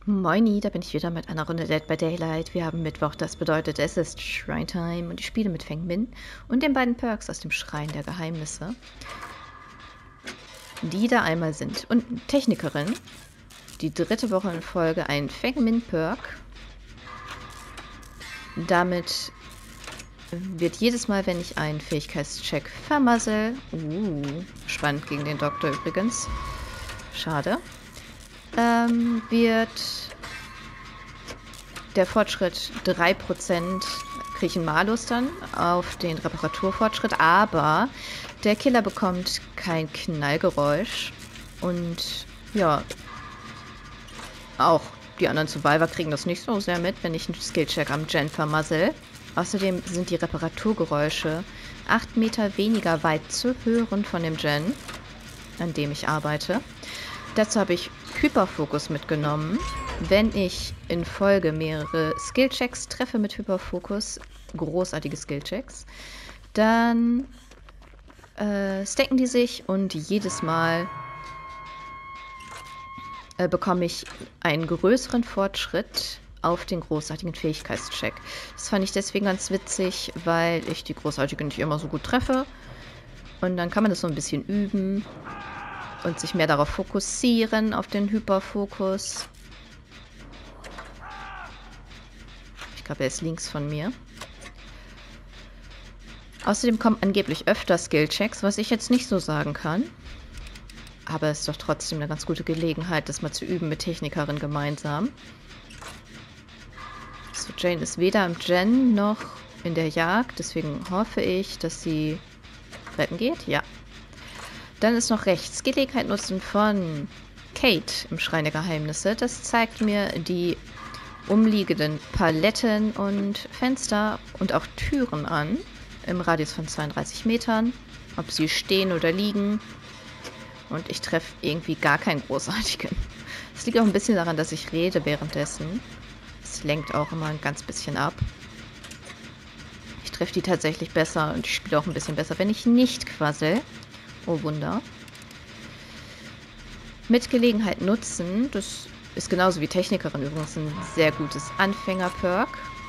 Moini, da bin ich wieder mit einer Runde Dead by Daylight. Wir haben Mittwoch, das bedeutet, es ist Shrine Time und ich spiele mit Feng Min und den beiden Perks aus dem Schrein der Geheimnisse, die da einmal sind. Und Technikerin, die dritte Woche in Folge ein Feng Min Perk. Damit wird jedes Mal, wenn ich einen Fähigkeitscheck vermassel, spannend gegen den Doktor übrigens, schade, wird der Fortschritt 3%, kriege ich einen Malus dann auf den Reparaturfortschritt, aber der Killer bekommt kein Knallgeräusch und ja, auch die anderen Survivor kriegen das nicht so sehr mit, wenn ich einen Skillcheck am Gen vermassel. Außerdem sind die Reparaturgeräusche 8 Meter weniger weit zu hören von dem Gen, an dem ich arbeite. Dazu habe ich Hyperfokus mitgenommen. Wenn ich in Folge mehrere Skillchecks treffe mit Hyperfokus, großartige Skillchecks, dann stacken die sich und jedes Mal bekomme ich einen größeren Fortschritt auf den großartigen Fähigkeitscheck. Das fand ich deswegen ganz witzig, weil ich die großartige nicht immer so gut treffe. Und dann kann man das so ein bisschen üben und sich mehr darauf fokussieren, auf den Hyperfokus. Ich glaube, er ist links von mir. Außerdem kommen angeblich öfter Skillchecks, was ich jetzt nicht so sagen kann. Aber es ist doch trotzdem eine ganz gute Gelegenheit, das mal zu üben mit Technikerin gemeinsam. So, Jane ist weder im Gen noch in der Jagd, deswegen hoffe ich, dass sie retten geht. Ja. Dann ist noch rechts Gelegenheit nutzen von Kate im Schrein der Geheimnisse. Das zeigt mir die umliegenden Paletten und Fenster und auch Türen an, im Radius von 32 Metern, ob sie stehen oder liegen. Und ich treffe irgendwie gar keinen großartigen. Es liegt auch ein bisschen daran, dass ich rede währenddessen. Es lenkt auch immer ein ganz bisschen ab. Ich treffe die tatsächlich besser und ich spiele auch ein bisschen besser, wenn ich nicht quassel. Oh Wunder. Mit Gelegenheit nutzen, das ist genauso wie Technikerin übrigens ein sehr gutes Anfänger-Perk.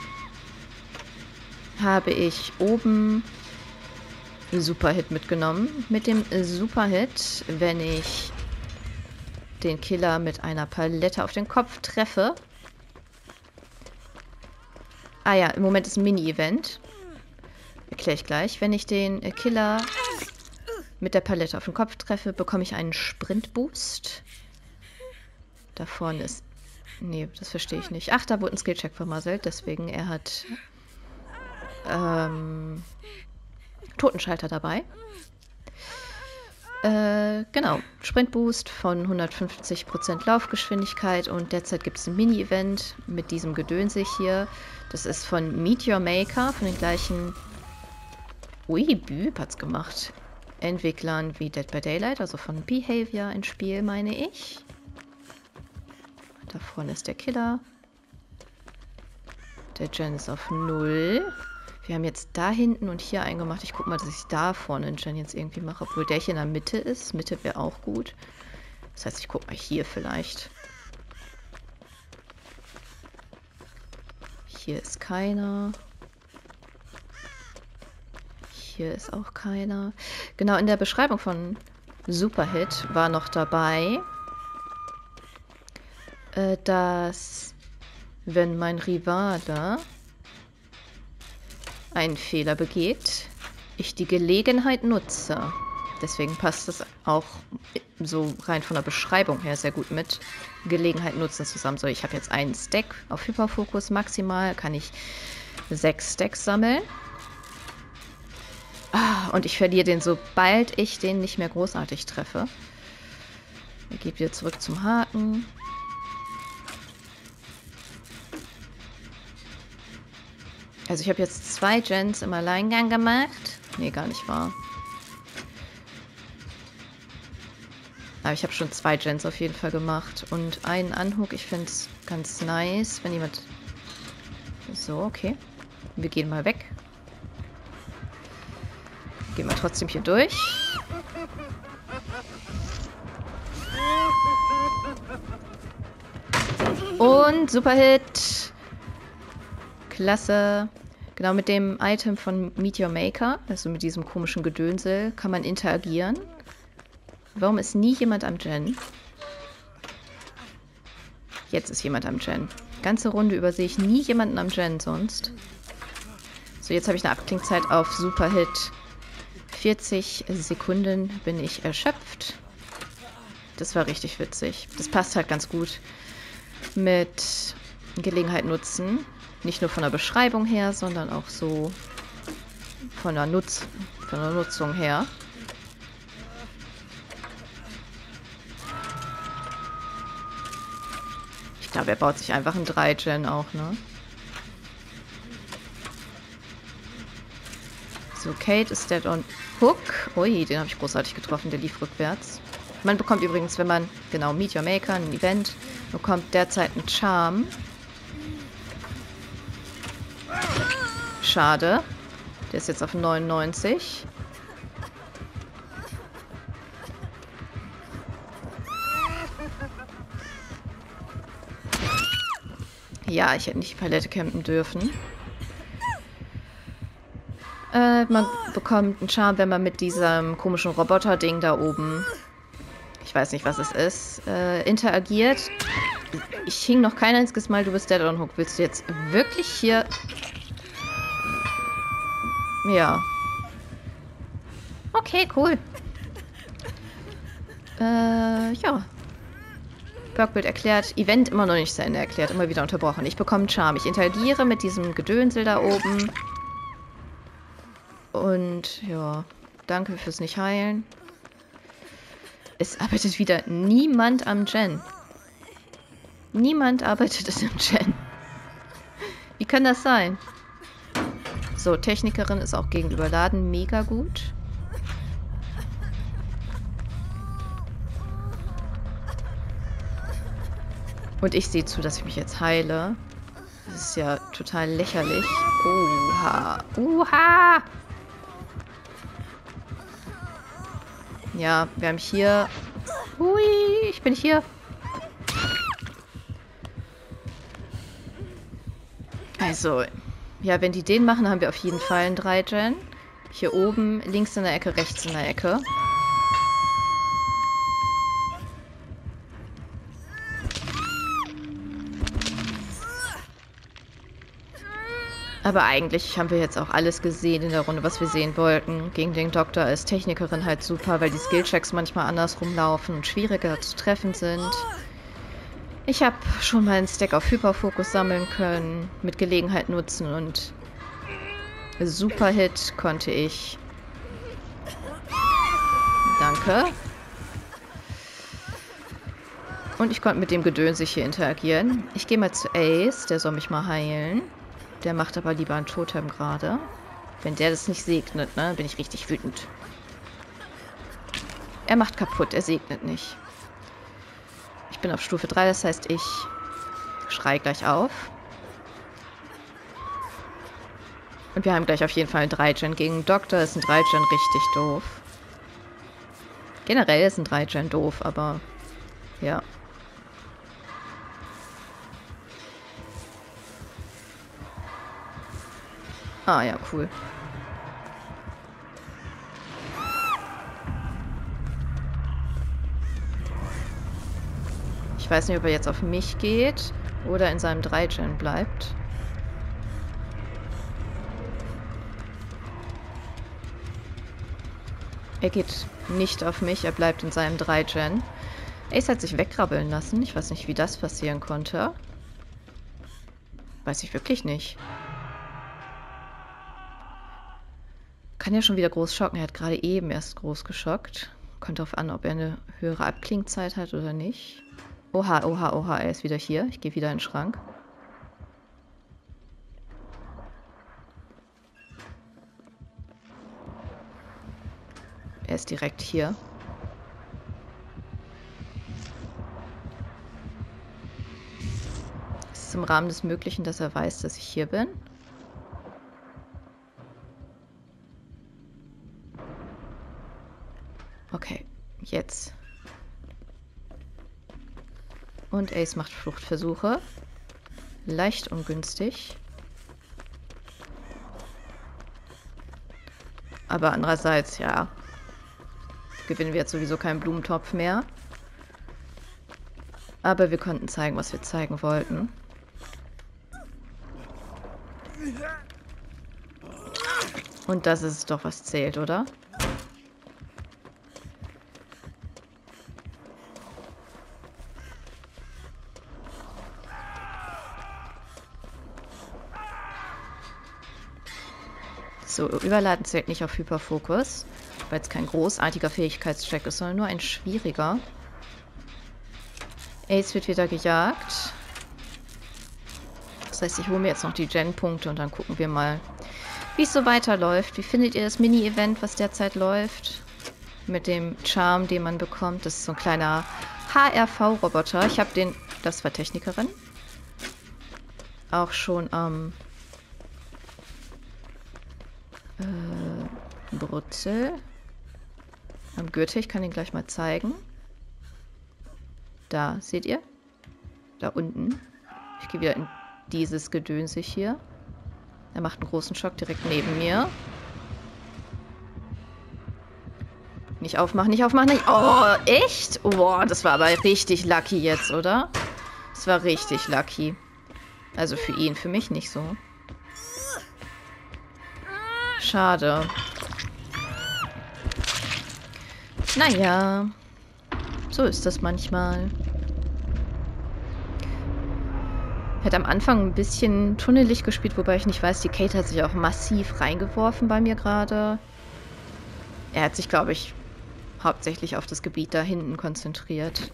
Habe ich oben Superhit mitgenommen. Mit dem Superhit, wenn ich den Killer mit einer Palette auf den Kopf treffe. Ah ja, im Moment ist ein Mini-Event. Erkläre ich gleich. Wenn ich den Killer mit der Palette auf den Kopf treffe, bekomme ich einen Sprint-Boost. Da vorne ist... Nee, das verstehe ich nicht. Ach, da wurde ein Skillcheck vermasselt, deswegen er hat Totenschalter dabei. Genau. Sprintboost von 150% Laufgeschwindigkeit und derzeit gibt es ein Mini-Event mit diesem Gedönse hier. Das ist von Meteor Maker, von den gleichen... Ui, Büb hat's gemacht. Entwicklern wie Dead by Daylight, also von Behavior ins Spiel, meine ich. Da vorne ist der Killer. Der Gen ist auf 0. Wir haben jetzt da hinten und hier eingemacht. Ich gucke mal, dass ich da vorne den Gen jetzt irgendwie mache, obwohl der hier in der Mitte ist. Mitte wäre auch gut. Das heißt, ich gucke mal hier vielleicht. Hier ist keiner. Hier ist auch keiner. Genau, in der Beschreibung von Superhit war noch dabei, dass wenn mein Rivale einen Fehler begeht, ich die Gelegenheit nutze. Deswegen passt es auch so rein von der Beschreibung her sehr gut mit Gelegenheit nutzen zusammen. So, ich habe jetzt einen Stack auf Hyperfokus maximal, kann ich 6 Stacks sammeln. Und ich verliere den, sobald ich den nicht mehr großartig treffe. Ich gehe wieder zurück zum Haken. Also ich habe jetzt 2 Gens im Alleingang gemacht. Nee, gar nicht wahr. Aber ich habe schon 2 Gens auf jeden Fall gemacht. Und einen Anhook, ich finde es ganz nice, wenn jemand... So, okay. Wir gehen mal weg. Gehen wir trotzdem hier durch. Und Superhit. Klasse. Genau, mit dem Item von Meteor Maker, also mit diesem komischen Gedönsel, kann man interagieren. Warum ist nie jemand am Gen? Jetzt ist jemand am Gen. Ganze Runde über sehe ich nie jemanden am Gen sonst. So, jetzt habe ich eine Abklingzeit auf Superhit. 40 Sekunden bin ich erschöpft. Das war richtig witzig. Das passt halt ganz gut mit Gelegenheit nutzen. Nicht nur von der Beschreibung her, sondern auch so von der Nutzung her. Ich glaube, er baut sich einfach ein 3-Gen auch, ne? So, Kate ist dead on Hook. Ui, den habe ich großartig getroffen, der lief rückwärts. Man bekommt übrigens, wenn man, genau, Meteor Maker, ein Event, bekommt derzeit einen Charm. Schade. Der ist jetzt auf 99. Ja, ich hätte nicht die Palette campen dürfen. Man bekommt einen Charme, wenn man mit diesem komischen Roboter-Ding da oben, ich weiß nicht, was es ist, interagiert. Ich hing noch kein einziges Mal, du bist dead on hook. Willst du jetzt wirklich hier... Ja. Okay, cool. Ja. Bergbild erklärt. Event immer noch nicht zu Ende erklärt. Immer wieder unterbrochen. Ich bekomme einen Charme. Ich interagiere mit diesem Gedönsel da oben. Und ja, danke fürs nicht heilen. Es arbeitet wieder niemand am Gen. Niemand arbeitet am Gen. Wie kann das sein? So, Technikerin ist auch gegenüber Laden mega gut. Und ich sehe zu, dass ich mich jetzt heile. Das ist ja total lächerlich. Oha. Oha! Ja, wir haben hier... Hui, ich bin hier. Also, ja, wenn die den machen, haben wir auf jeden Fall einen 3-Gen. Hier oben, links in der Ecke, rechts in der Ecke. Aber eigentlich haben wir jetzt auch alles gesehen in der Runde, was wir sehen wollten. Gegen den Doktor ist Technikerin halt super, weil die Skillchecks manchmal andersrum laufen und schwieriger zu treffen sind. Ich habe schon mal einen Stack auf Hyperfokus sammeln können, mit Gelegenheit nutzen und Superhit konnte ich. Danke. Und ich konnte mit dem Gedönse hier interagieren. Ich gehe mal zu Ace, der soll mich mal heilen. Der macht aber lieber ein Totem gerade. Wenn der das nicht segnet, ne, bin ich richtig wütend. Er macht kaputt, er segnet nicht. Ich bin auf Stufe 3, das heißt, ich schrei gleich auf. Und wir haben gleich auf jeden Fall einen 3-Gen. Gegen einen Doktor ist ein 3-Gen richtig doof. Generell ist ein 3-Gen doof, aber ja. Ah ja, cool. Ich weiß nicht, ob er jetzt auf mich geht oder in seinem 3-Gen bleibt. Er geht nicht auf mich, er bleibt in seinem 3-Gen. Ace hat sich wegkrabbeln lassen. Ich weiß nicht, wie das passieren konnte. Weiß ich wirklich nicht. Kann ja schon wieder groß schocken. Er hat gerade eben erst groß geschockt. Kommt darauf an, ob er eine höhere Abklingzeit hat oder nicht. Oha, oha, oha, er ist wieder hier. Ich gehe wieder in den Schrank. Er ist direkt hier. Es ist im Rahmen des Möglichen, dass er weiß, dass ich hier bin. Okay, jetzt. Und Ace macht Fluchtversuche. Leicht ungünstig. Aber andererseits, ja, gewinnen wir jetzt sowieso keinen Blumentopf mehr. Aber wir konnten zeigen, was wir zeigen wollten. Und das ist doch, was zählt, oder? So, Überladen zählt nicht auf Hyperfokus, weil es kein großartiger Fähigkeitscheck ist, sondern nur ein schwieriger. Ace wird wieder gejagt. Das heißt, ich hole mir jetzt noch die Gen-Punkte und dann gucken wir mal, wie es so weiterläuft. Wie findet ihr das Mini-Event, was derzeit läuft? Mit dem Charme, den man bekommt. Das ist so ein kleiner HRV-Roboter. Ich habe den, das war Technikerin, auch schon am Brutzel. Am Gürtel, ich kann ihn gleich mal zeigen. Da, seht ihr? Da unten. Ich gehe wieder in dieses Gedönse hier. Er macht einen großen Schock direkt neben mir. Nicht aufmachen, nicht aufmachen, nicht... Oh, echt? Oh, das war aber richtig lucky jetzt, oder? Das war richtig lucky. Also für ihn, für mich nicht so. Schade. Naja. So ist das manchmal. Hätte am Anfang ein bisschen tunnelig gespielt, wobei ich nicht weiß, die Kate hat sich auch massiv reingeworfen bei mir gerade. Er hat sich, glaube ich, hauptsächlich auf das Gebiet da hinten konzentriert.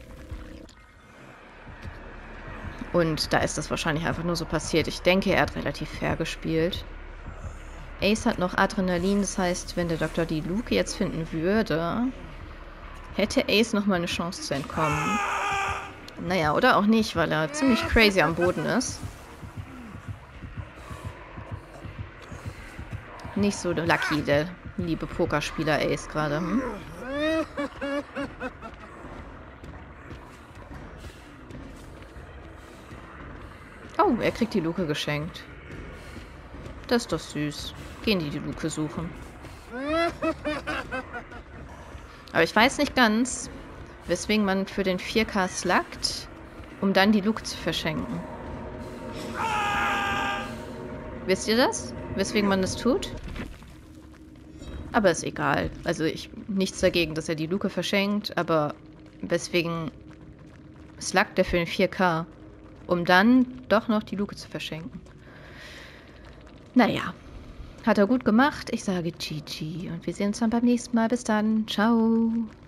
Und da ist das wahrscheinlich einfach nur so passiert. Ich denke, er hat relativ fair gespielt. Ace hat noch Adrenalin, das heißt, wenn der Doktor die Luke jetzt finden würde, hätte Ace nochmal eine Chance zu entkommen. Naja, oder auch nicht, weil er ziemlich crazy am Boden ist. Nicht so lucky, der liebe Pokerspieler Ace gerade. Hm? Oh, er kriegt die Luke geschenkt. Das ist doch süß. Gehen die Luke suchen. Aber ich weiß nicht ganz, weswegen man für den 4K slackt, um dann die Luke zu verschenken. Wisst ihr das? Weswegen man das tut? Aber ist egal. Also nichts dagegen, dass er die Luke verschenkt, aber weswegen slackt er für den 4K, um dann doch noch die Luke zu verschenken. Naja, hat er gut gemacht. Ich sage GG und wir sehen uns dann beim nächsten Mal. Bis dann. Ciao.